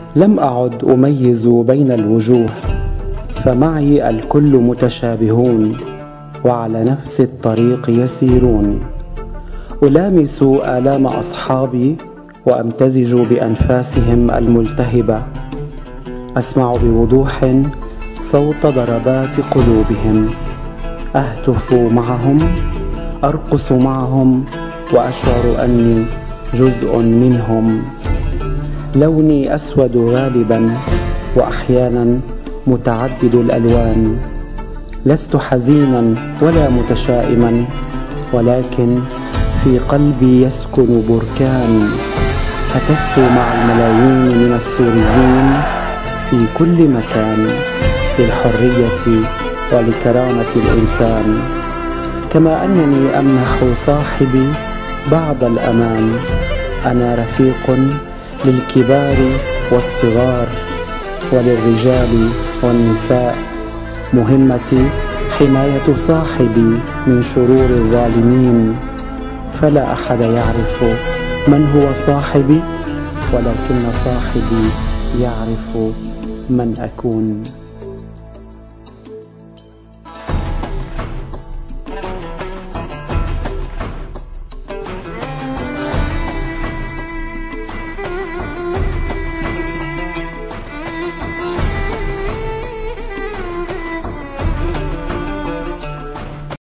لم أعد أميز بين الوجوه، فمعي الكل متشابهون وعلى نفس الطريق يسيرون. ألامس آلام أصحابي وأمتزج بأنفاسهم الملتهبة. أسمع بوضوح صوت ضربات قلوبهم. أهتف معهم، أرقص معهم، وأشعر أني جزء منهم. لوني أسود غالبا وأحيانا متعدد الألوان. لست حزينا ولا متشائما، ولكن في قلبي يسكن بركان. هتفت مع الملايين من السوريين في كل مكان للحرية ولكرامة الإنسان، كما أنني أمنح صاحبي بعض الأمان. أنا رفيق للكبار والصغار وللرجال والنساء. مهمتي حماية صاحبي من شرور الظالمين، فلا أحد يعرف من هو صاحبي، ولكن صاحبي يعرف من أكون.